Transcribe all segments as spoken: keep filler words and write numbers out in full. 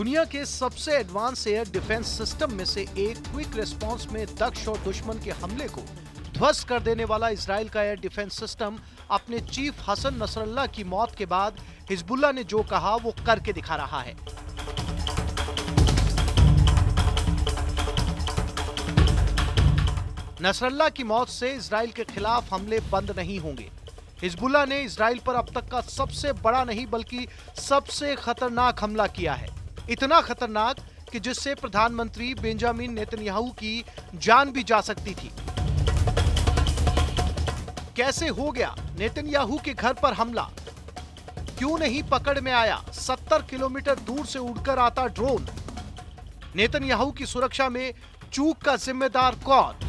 दुनिया के सबसे एडवांस एयर डिफेंस सिस्टम में से एक क्विक रिस्पांस में दक्ष और दुश्मन के हमले को ध्वस्त कर देने वाला इजराइल का एयर डिफेंस सिस्टम अपने चीफ हसन नसरल्लाह की मौत के बाद हिजबुल्लाह ने जो कहा वो करके दिखा रहा है। नसरल्लाह की मौत से इजराइल के खिलाफ हमले बंद नहीं होंगे। हिजबुल्लाह ने इजराइल पर अब तक का सबसे बड़ा नहीं बल्कि सबसे खतरनाक हमला किया है। इतना खतरनाक कि जिससे प्रधानमंत्री बेंजामिन नेतन्याहू की जान भी जा सकती थी। कैसे हो गया नेतन्याहू के घर पर हमला? क्यों नहीं पकड़ में आया सत्तर किलोमीटर दूर से उड़कर आता ड्रोन? नेतन्याहू की सुरक्षा में चूक का जिम्मेदार कौन?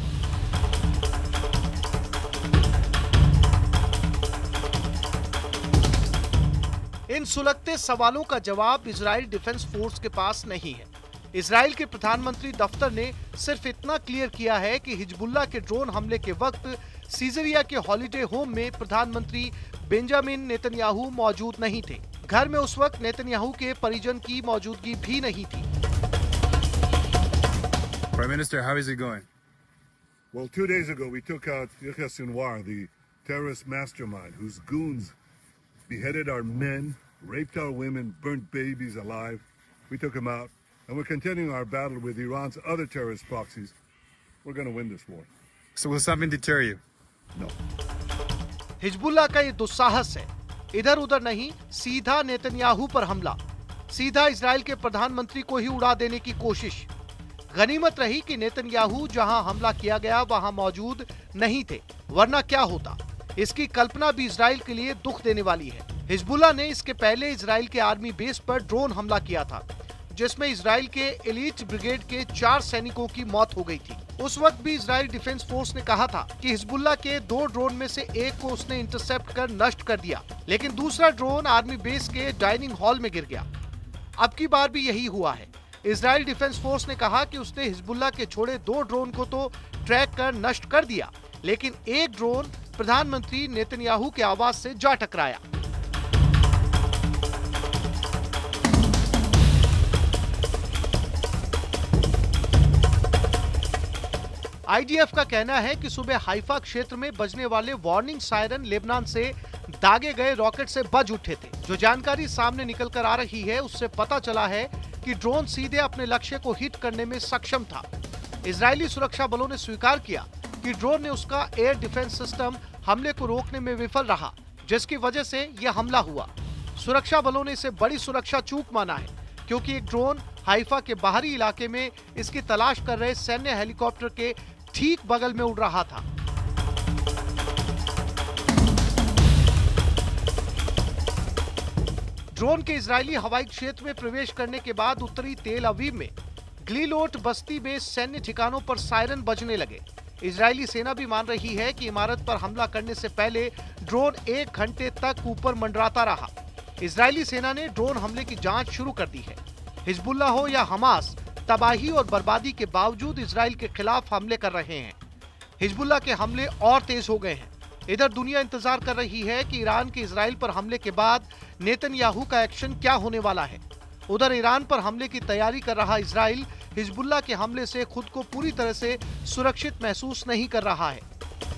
इन सुलगते सवालों का जवाब इजराइल डिफेंस फोर्स के पास नहीं है। इजराइल के प्रधानमंत्री दफ्तर ने सिर्फ इतना क्लियर किया है कि हिजबुल्लाह के ड्रोन हमले के वक्त सीजरिया के हॉलिडे होम में प्रधानमंत्री बेंजामिन नेतन्याहू मौजूद नहीं थे। घर में उस वक्त नेतन्याहू के परिजन की मौजूदगी भी नहीं थी। Prime Minister, how is it going? Well, two days ago we took out Yahya Sinwar, the terrorist mastermind whose goons beheaded our men, raped our women, burnt babies alive. We took him out, and we're continuing our battle with Iran's other terrorist proxies. We're going to win this war. So will something deter you? No. Hezbollah का ये दुस्साहस है। इधर उधर नहीं, सीधा Netanyahu पर हमला, सीधा इजराइल के प्रधानमंत्री को ही उड़ा देने की कोशिश। गनीमत रही कि नेतन्याहू जहां हमला किया गया वहां मौजूद नहीं थे, वरना क्या होता इसकी कल्पना भी इजराइल के लिए दुख देने वाली है। हिजबुल्लाह ने इसके पहले इजराइल के आर्मी बेस पर ड्रोन हमला किया था, जिसमें इजराइल के एलीट ब्रिगेड के चार सैनिकों की मौत हो गई थी। उस वक्त भी इजराइल डिफेंस फोर्स ने कहा था कि हिजबुल्लाह के दो ड्रोन में से एक को उसने इंटरसेप्ट कर नष्ट कर दिया, लेकिन दूसरा ड्रोन आर्मी बेस के डाइनिंग हॉल में गिर गया। अब की बार भी यही हुआ है। इजराइल डिफेंस फोर्स ने कहा कि उसने हिजबुल्लाह के छोड़े दो ड्रोन को तो ट्रैक कर नष्ट कर दिया, लेकिन एक ड्रोन प्रधानमंत्री नेतन्याहू के आवास से जा टकराया। आईडीएफ का कहना है कि सुबह हाइफा क्षेत्र में बजने वाले वार्निंग सायरन लेबनान से दागे गए रॉकेट से बज उठे थे। जो जानकारी सामने निकल कर आ रही है उससे पता चला है कि ड्रोन सीधे अपने लक्ष्य को हिट करने में सक्षम था। इजरायली सुरक्षा बलों ने स्वीकार किया कि ड्रोन ने उसका एयर डिफेंस सिस्टम हमले को रोकने में विफल रहा, जिसकी वजह से यह हमला हुआ। सुरक्षा बलों ने इसे बड़ी सुरक्षा चूक माना है, क्योंकि एक ड्रोन हाइफा के बाहरी इलाके में इसकी तलाश कर रहे सैन्य हेलीकॉप्टर के ठीक बगल में उड़ रहा था। ड्रोन के इजरायली हवाई क्षेत्र में प्रवेश करने के बाद उत्तरी तेल अवीव में ग्लीलोट बस्ती में सैन्य ठिकानों पर सायरन बजने लगे। इजरायली सेना भी मान रही है कि इमारत पर हमला करने से पहले ड्रोन एक घंटे तक ऊपर मंडराता रहा। इजरायली सेना ने ड्रोन हमले की जांच शुरू कर दी है। हिजबुल्लाह हो या हमास, तबाही और बर्बादी के बावजूद इजराइल के खिलाफ हमले कर रहे हैं। हिजबुल्लाह के हमले और तेज हो गए हैं। इधर दुनिया इंतजार कर रही है कि ईरान के इजराइल पर हमले के बाद नेतन्याहू का एक्शन क्या होने वाला है। उधर ईरान पर हमले की तैयारी कर रहा इजराइल हिजबुल्लाह के हमले से खुद को पूरी तरह से सुरक्षित महसूस नहीं कर रहा है।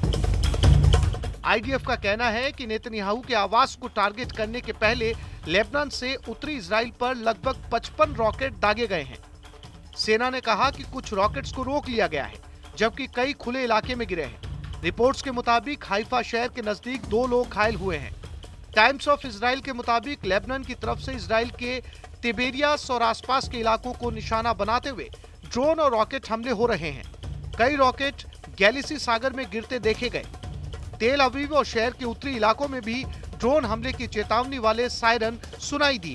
आईडीएफ का कहना है कि नेतन्याहू के आवास को टारगेट करने के पहले लेबनान से उत्तरी इजराइल पर लगभग पचपन रॉकेट दागे गए हैं। सेना ने कहा कि कुछ रॉकेट्स को रोक लिया गया है, जबकि कई खुले इलाके में गिरे हैं। रिपोर्ट्स के मुताबिक हाइफा शहर के नजदीक दो लोग घायल हुए हैं। टाइम्स ऑफ इजराइल के मुताबिक लेबनान की तरफ से इजराइल के तिबेरियास और आसपास के इलाकों को निशाना बनाते हुए ड्रोन और रॉकेट हमले हो रहे हैं। कई रॉकेट गैलिसी सागर में गिरते देखे गए। तेल अवीव और शहर के उत्तरी इलाकों में भी ड्रोन हमले की चेतावनी वाले सायरन सुनाई दिए।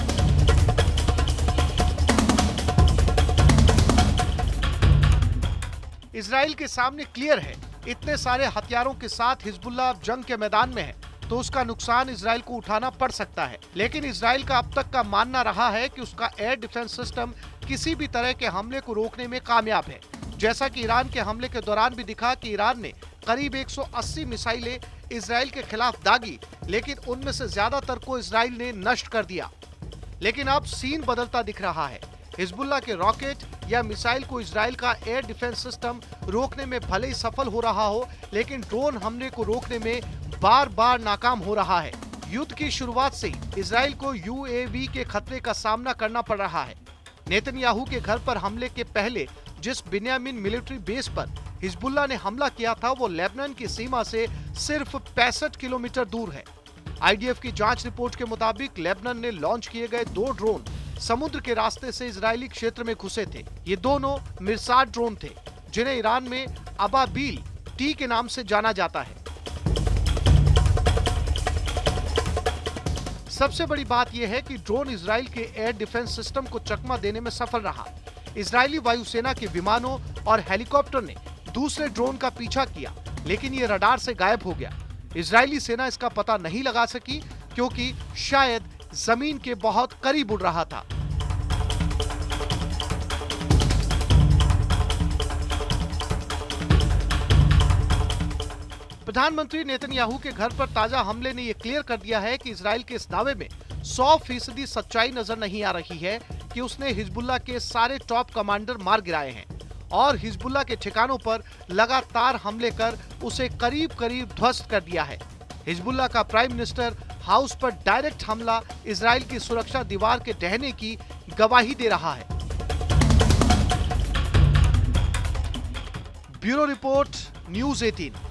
इजराइल के सामने क्लियर है, इतने सारे हथियारों के साथ हिजबुल्लाह अब जंग के मैदान में है तो उसका नुकसान इजराइल को उठाना पड़ सकता है। लेकिन इजराइल का अब तक का मानना रहा है कि उसका एयर डिफेंस सिस्टम किसी भी तरह के हमले को रोकने में कामयाब है। जैसा कि ईरान के हमले के दौरान भी दिखा कि ईरान ने करीब एक सौ अस्सी मिसाइलें इजराइल के खिलाफ दागी, लेकिन उनमें से ज्यादातर को इजराइल ने नष्ट कर दिया। लेकिन अब सीन बदलता दिख रहा है। हिजबुल्लाह के रॉकेट या मिसाइल को इजराइल का एयर डिफेंस सिस्टम रोकने में भले ही सफल हो रहा हो, लेकिन ड्रोन हमले को रोकने में बार बार नाकाम हो रहा है। युद्ध की शुरुआत से ही इजराइल को यूएवी के खतरे का सामना करना पड़ रहा है। नेतन्याहू के घर पर हमले के पहले जिस बिन्यामिन मिलिट्री बेस पर हिजबुल्लाह ने हमला किया था, वो लेबनान की सीमा से सिर्फ पैंसठ किलोमीटर दूर है। आईडीएफ की जांच रिपोर्ट के मुताबिक लेबनान ने लॉन्च किए गए दो ड्रोन समुद्र के रास्ते से इजरायली क्षेत्र में घुसे थे। ये दोनों मिरसाद ड्रोन थे, जिन्हें ईरान में अबाबील टी के नाम से जाना जाता है। सबसे बड़ी बात यह है कि ड्रोन इजराइल के एयर डिफेंस सिस्टम को चकमा देने में सफल रहा। इजरायली वायुसेना के विमानों और हेलीकॉप्टर ने दूसरे ड्रोन का पीछा किया, लेकिन ये रडार से गायब हो गया। इजरायली सेना इसका पता नहीं लगा सकी, क्योंकि शायद जमीन के बहुत करीब उड़ रहा था। प्रधानमंत्री नेतन्याहू के घर पर ताजा हमले ने यह क्लियर कर दिया है कि इजराइल के इस दावे में सौ फीसदी सच्चाई नजर नहीं आ रही है कि उसने हिजबुल्लाह के सारे टॉप कमांडर मार गिराए हैं और हिजबुल्लाह के ठिकानों पर लगातार हमले कर उसे करीब करीब ध्वस्त कर दिया है। हिजबुल्लाह का प्राइम मिनिस्टर हाउस पर डायरेक्ट हमला इजराइल की सुरक्षा दीवार के ढहने की गवाही दे रहा है। ब्यूरो रिपोर्ट, न्यूज़ अठारह।